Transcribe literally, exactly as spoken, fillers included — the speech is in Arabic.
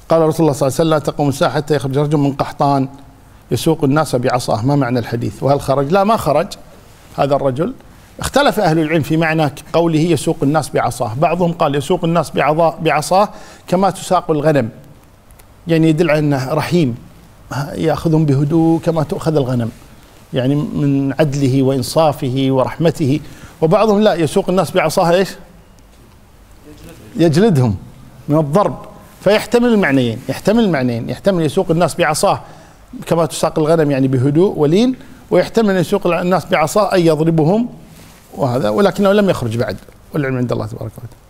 قال رسول الله صلى الله عليه وسلم: لا تقوم الساعة حتى يخرج رجل من قحطان يسوق الناس بعصاه. ما معنى الحديث؟ وهل خرج؟ لا، ما خرج هذا الرجل. اختلف أهل العلم في معنى قوله يسوق الناس بعصاه. بعضهم قال يسوق الناس بعصاه كما تساق الغنم، يعني يدل على أنه رحيم، يأخذهم بهدوء كما تؤخذ الغنم، يعني من عدله وإنصافه ورحمته. وبعضهم لا، يسوق الناس بعصاه ايش؟ يجلدهم من الضرب. فيحتمل المعنيين، يحتمل المعنيين، يحتمل يسوق الناس بعصاه كما تساق الغنم يعني بهدوء ولين، ويحتمل يسوق الناس بعصاه أي يضربهم وهذا، ولكنه لم يخرج بعد، والعلم عند الله تبارك وتعالى.